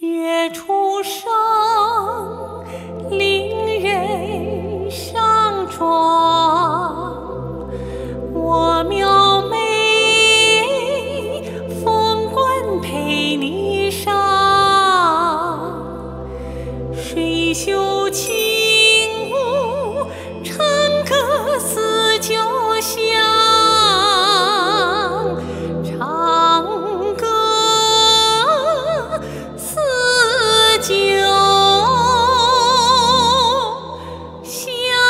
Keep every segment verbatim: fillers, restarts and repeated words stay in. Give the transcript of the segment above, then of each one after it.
月初升，令人上妆。我描眉，凤冠配霓裳。水袖轻舞，笙歌似酒香。唱歌似酒香。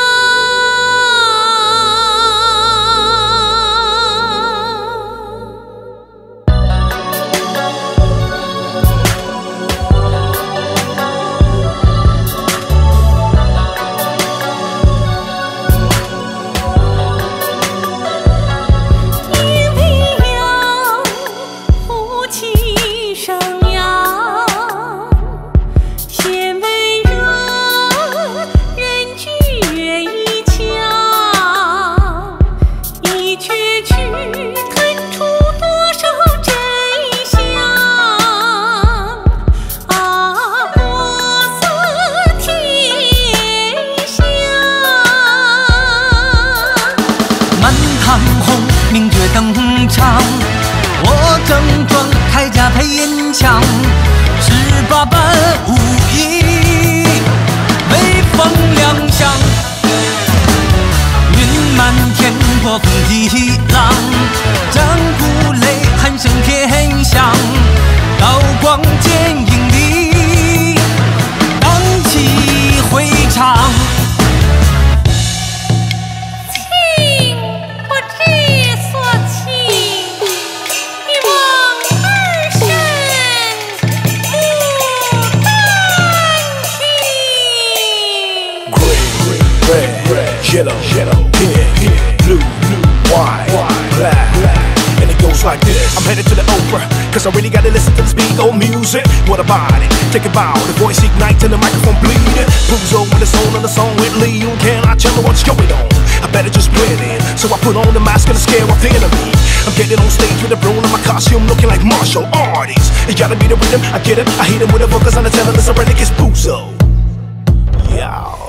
明月登场，我整装铠甲配银枪，十八般武艺威风亮相。云漫天，破风一浪，战鼓擂，喊声天响，刀光剑影里，荡气回肠。 Yellow, yellow, pink, blue, white, black, and it goes like this. I'm headed to the opera, cause I really gotta listen to this big old music. What about it? Take it bow, the voice ignite and the microphone bleeding. Who's over the soul of the song with Lee? You cannot tell me what's going on. I better just blend in, so I put on the mask and scare off the enemy. I'm getting on stage with a broom in my costume, looking like martial artists. It gotta be the rhythm, I get it, I hit him with a vocals on the telling this already gets Boozo. Yeah.